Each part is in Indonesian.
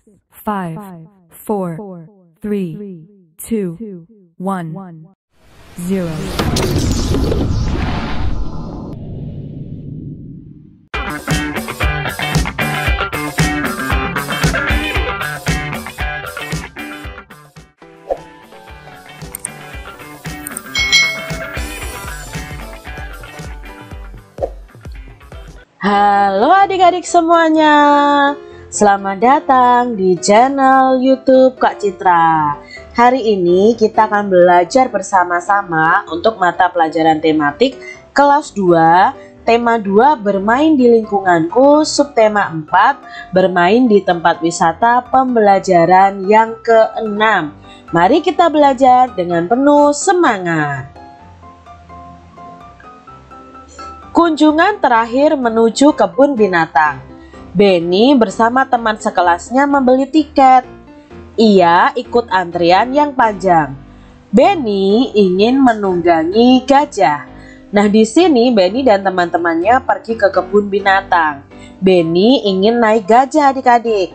5, 4, 3, 2, 1, 0. Halo adik-adik semuanya, selamat datang di channel YouTube Kak Citra. Hari ini kita akan belajar bersama-sama untuk mata pelajaran tematik kelas 2, tema 2 bermain di lingkunganku, subtema 4 bermain di tempat wisata, pembelajaran yang ke-6. Mari kita belajar dengan penuh semangat. Kunjungan terakhir menuju kebun binatang. Benny bersama teman sekelasnya membeli tiket. Ia ikut antrian yang panjang. Benny ingin menunggangi gajah. Nah, di sini Benny dan teman-temannya pergi ke kebun binatang. Benny ingin naik gajah, adik-adik.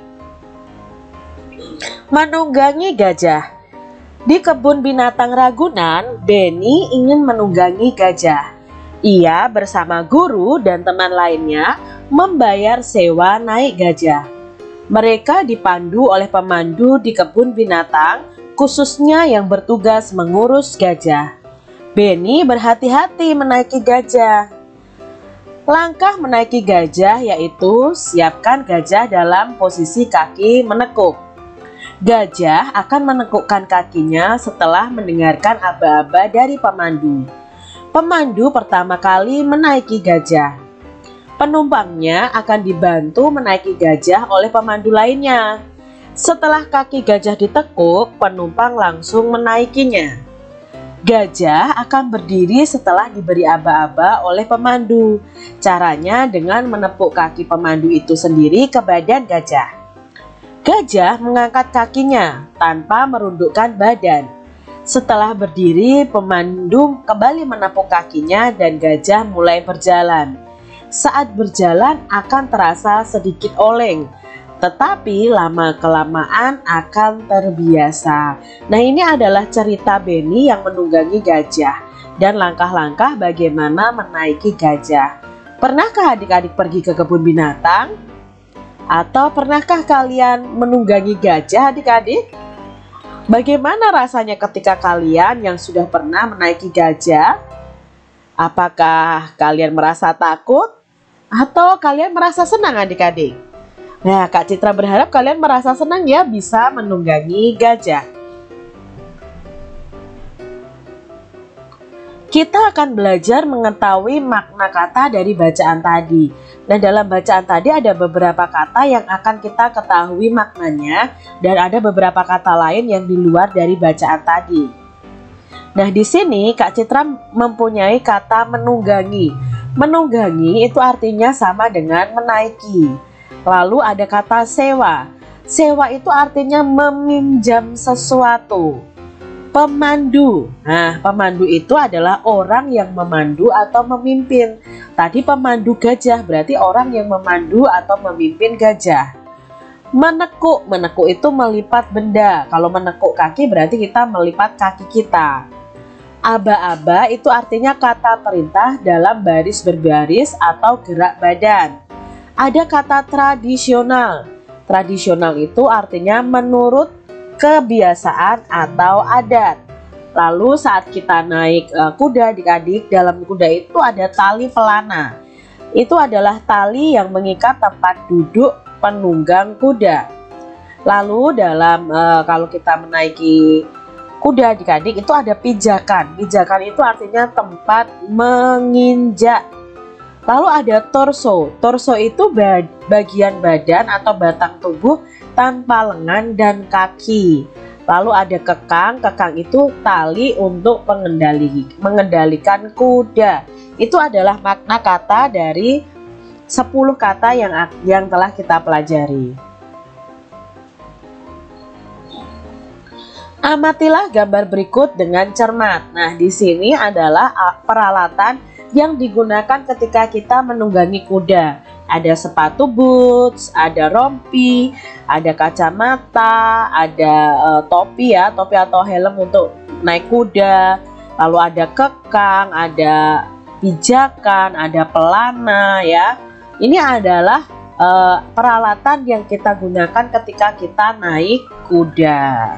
Menunggangi gajah. Di kebun binatang Ragunan, Benny ingin menunggangi gajah. Ia bersama guru dan teman lainnya membayar sewa naik gajah. Mereka dipandu oleh pemandu di kebun binatang, khususnya yang bertugas mengurus gajah. Benny berhati-hati menaiki gajah. Langkah menaiki gajah yaitu siapkan gajah dalam posisi kaki menekuk. Gajah akan menekukkan kakinya setelah mendengarkan aba-aba dari pemandu. Pemandu pertama kali menaiki gajah. Penumpangnya akan dibantu menaiki gajah oleh pemandu lainnya. Setelah kaki gajah ditekuk, penumpang langsung menaikinya. Gajah akan berdiri setelah diberi aba-aba oleh pemandu. Caranya dengan menepuk kaki pemandu itu sendiri ke badan gajah. Gajah mengangkat kakinya tanpa merundukkan badan. Setelah berdiri, pemandu kembali menepuk kakinya dan gajah mulai berjalan. Saat berjalan akan terasa sedikit oleng, tetapi lama-kelamaan akan terbiasa. Nah, ini adalah cerita Benny yang menunggangi gajah dan langkah-langkah bagaimana menaiki gajah. Pernahkah adik-adik pergi ke kebun binatang? Atau pernahkah kalian menunggangi gajah, adik-adik? Bagaimana rasanya ketika kalian yang sudah pernah menaiki gajah? Apakah kalian merasa takut? Atau kalian merasa senang, adik-adik? Nah, Kak Citra berharap kalian merasa senang ya bisa menunggangi gajah. Kita akan belajar mengetahui makna kata dari bacaan tadi. Nah, dalam bacaan tadi ada beberapa kata yang akan kita ketahui maknanya dan ada beberapa kata lain yang di luar dari bacaan tadi. Nah, di sini Kak Citra mempunyai kata menunggangi. Menunggangi itu artinya sama dengan menaiki. Lalu ada kata sewa. Sewa itu artinya meminjam sesuatu. Pemandu. Nah, pemandu itu adalah orang yang memandu atau memimpin. Tadi pemandu gajah berarti orang yang memandu atau memimpin gajah. Menekuk. Menekuk itu melipat benda. Kalau menekuk kaki berarti kita melipat kaki kita. Aba-aba itu artinya kata perintah dalam baris berbaris atau gerak badan. Ada kata tradisional. Tradisional itu artinya menurut kebiasaan atau adat. Lalu saat kita naik kuda, adik-adik, dalam kuda itu ada tali pelana. Itu adalah tali yang mengikat tempat duduk penunggang kuda. Lalu dalam kalau kita menaiki kuda, adik-adik, itu ada pijakan. Pijakan itu artinya tempat menginjak. Lalu ada torso. Torso itu bagian badan atau batang tubuh tanpa lengan dan kaki. Lalu ada kekang. Kekang itu tali untuk mengendalikan kuda. Itu adalah makna kata dari 10 kata yang telah kita pelajari. Amatilah gambar berikut dengan cermat. Nah, di sini adalah peralatan yang digunakan ketika kita menunggangi kuda. Ada sepatu boots, ada rompi, ada kacamata, ada topi ya, topi atau helm untuk naik kuda. Lalu ada kekang, ada pijakan, ada pelana ya. Ini adalah peralatan yang kita gunakan ketika kita naik kuda.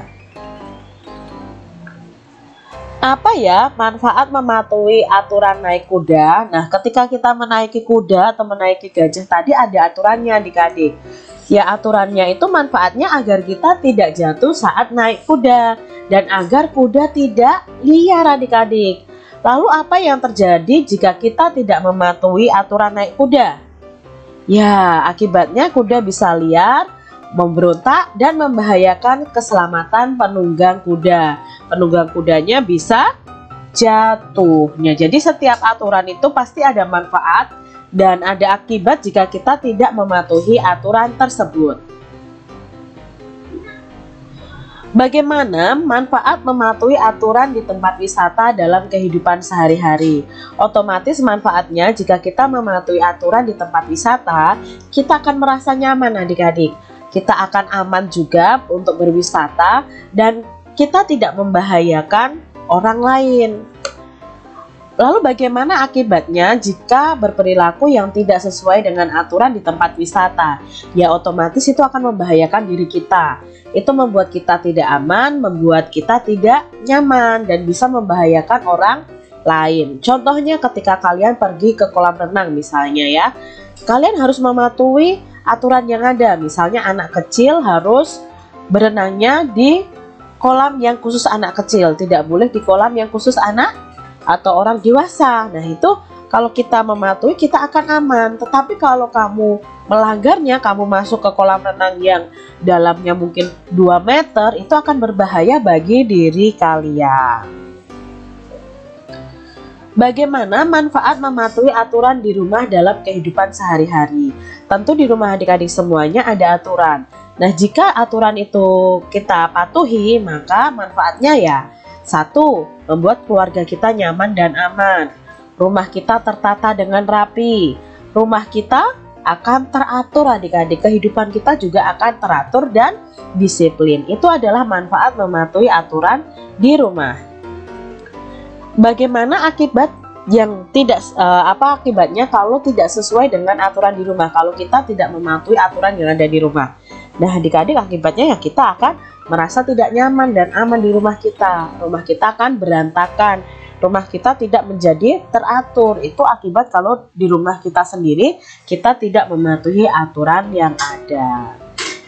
Apa ya manfaat mematuhi aturan naik kuda? Nah, ketika kita menaiki kuda atau menaiki gajah tadi ada aturannya adik-adik. Ya, aturannya itu manfaatnya agar kita tidak jatuh saat naik kuda dan agar kuda tidak liar adik-adik. Lalu apa yang terjadi jika kita tidak mematuhi aturan naik kuda? Ya, akibatnya kuda bisa liar, memberontak, dan membahayakan keselamatan penunggang kuda. Penunggang kudanya bisa jatuh. Jadi setiap aturan itu pasti ada manfaat dan ada akibat jika kita tidak mematuhi aturan tersebut. Bagaimana manfaat mematuhi aturan di tempat wisata dalam kehidupan sehari-hari? Otomatis manfaatnya jika kita mematuhi aturan di tempat wisata, kita akan merasa nyaman adik-adik. Kita akan aman juga untuk berwisata dan kita tidak membahayakan orang lain. Lalu bagaimana akibatnya jika berperilaku yang tidak sesuai dengan aturan di tempat wisata? Ya, otomatis itu akan membahayakan diri kita. Itu membuat kita tidak aman, membuat kita tidak nyaman dan bisa membahayakan orang lain. Contohnya ketika kalian pergi ke kolam renang misalnya ya. Kalian harus mematuhi aturan yang ada. Misalnya anak kecil harus berenangnya di kolam yang khusus anak kecil, tidak boleh di kolam yang khusus anak atau orang dewasa. Nah, itu kalau kita mematuhi kita akan aman. Tetapi kalau kamu melanggarnya, kamu masuk ke kolam renang yang dalamnya mungkin 2 meter, itu akan berbahaya bagi diri kalian. Bagaimana manfaat mematuhi aturan di rumah dalam kehidupan sehari-hari? Tentu di rumah adik-adik semuanya ada aturan. Nah, jika aturan itu kita patuhi, maka manfaatnya ya 1. Membuat keluarga kita nyaman dan aman. Rumah kita tertata dengan rapi. Rumah kita akan teratur adik-adik. Kehidupan kita juga akan teratur dan disiplin. Itu adalah manfaat mematuhi aturan di rumah. Bagaimana akibat yang tidak akibatnya kalau tidak sesuai dengan aturan di rumah, kalau kita tidak mematuhi aturan yang ada di rumah? Nah, adik-adik, akibatnya ya kita akan merasa tidak nyaman dan aman di rumah kita. Rumah kita akan berantakan, rumah kita tidak menjadi teratur. Itu akibat kalau di rumah kita sendiri kita tidak mematuhi aturan yang ada.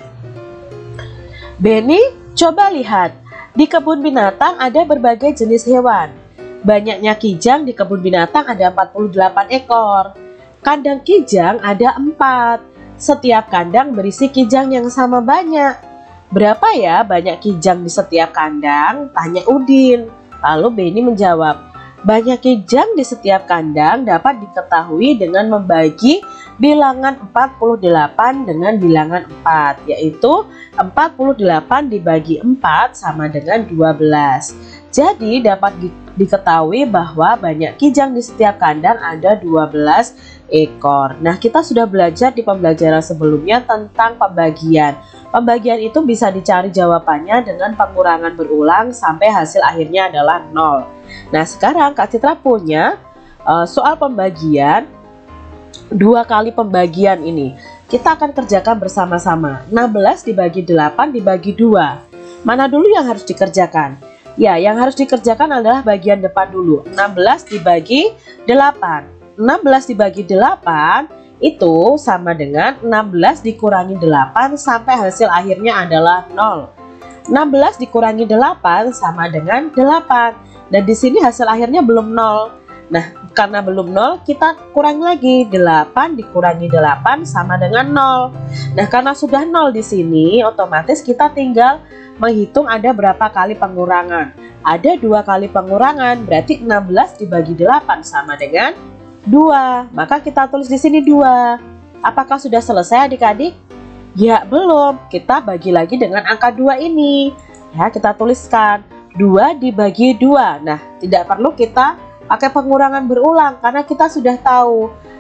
Benny, coba lihat, di kebun binatang ada berbagai jenis hewan. Banyaknya kijang di kebun binatang ada 48 ekor. Kandang kijang ada 4. Setiap kandang berisi kijang yang sama banyak. Berapa ya banyak kijang di setiap kandang? Tanya Udin. Lalu Benny menjawab, banyak kijang di setiap kandang dapat diketahui dengan membagi bilangan 48 dengan bilangan 4, yaitu 48 dibagi 4 sama dengan 12. Jadi dapat diketahui bahwa banyak kijang di setiap kandang ada 12 ekor. Nah, kita sudah belajar di pembelajaran sebelumnya tentang pembagian. Pembagian itu bisa dicari jawabannya dengan pengurangan berulang sampai hasil akhirnya adalah 0. Nah, sekarang Kak Citra punya soal pembagian, 2 kali pembagian ini. Kita akan kerjakan bersama-sama. 16 dibagi 8 dibagi 2. Mana dulu yang harus dikerjakan? Ya, yang harus dikerjakan adalah bagian depan dulu. 16 dibagi 8. 16 dibagi 8 itu sama dengan 16 dikurangi 8 sampai hasil akhirnya adalah 0. 16 dikurangi 8 sama dengan 8. Dan di sini hasil akhirnya belum 0. Nah, karena belum 0, kita kurangi lagi. 8 dikurangi 8 sama dengan 0. Nah, karena sudah 0 di sini, otomatis kita tinggal menghitung ada berapa kali pengurangan. Ada 2 kali pengurangan, berarti 16 dibagi 8 sama dengan 2. Maka kita tulis di sini 2. Apakah sudah selesai adik-adik? Ya, belum. Kita bagi lagi dengan angka 2 ini. Ya, kita tuliskan 2 dibagi 2. Nah, tidak perlu kita pakai pengurangan berulang karena kita sudah tahu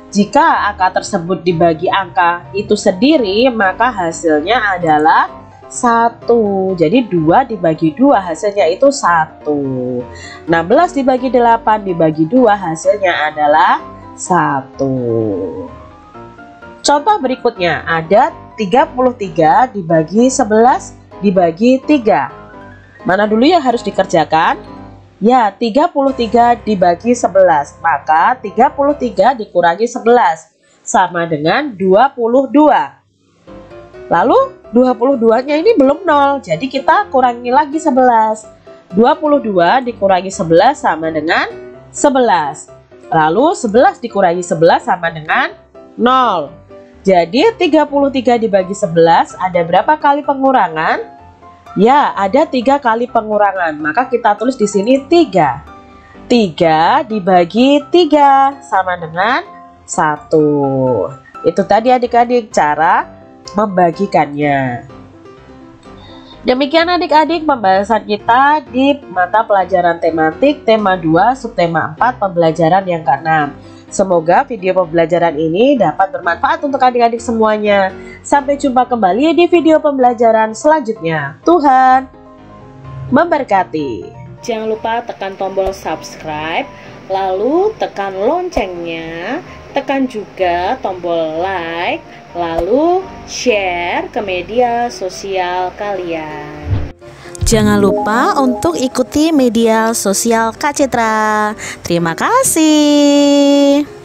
Jika angka tersebut dibagi angka itu sendiri, maka hasilnya adalah 1. Jadi 2 dibagi 2 hasilnya itu 1. 16 dibagi 8 dibagi 2 hasilnya adalah 1. Contoh berikutnya ada 33 dibagi 11 dibagi 3. Mana dulu yang harus dikerjakan? Ya, 33 dibagi 11. Maka 33 dikurangi 11 sama dengan 22. Lalu 22-nya ini belum 0. Jadi kita kurangi lagi 11. 22 dikurangi 11 sama dengan 11. Lalu 11 dikurangi 11 sama dengan 0. Jadi 33 dibagi 11 ada berapa kali pengurangan? Ya, ada 3 kali pengurangan. Maka kita tulis di sini 3. 3 dibagi 3 sama dengan 1. Itu tadi adik-adik cara membagikannya. Demikian adik-adik pembahasan kita di mata pelajaran tematik tema 2 subtema 4 pembelajaran yang ke-6. Semoga video pembelajaran ini dapat bermanfaat untuk adik-adik semuanya. Sampai jumpa kembali di video pembelajaran selanjutnya. Tuhan memberkati. Jangan lupa tekan tombol subscribe, lalu tekan loncengnya, tekan juga tombol like, lalu share ke media sosial kalian. Jangan lupa untuk ikuti media sosial Kak Citra. Terima kasih.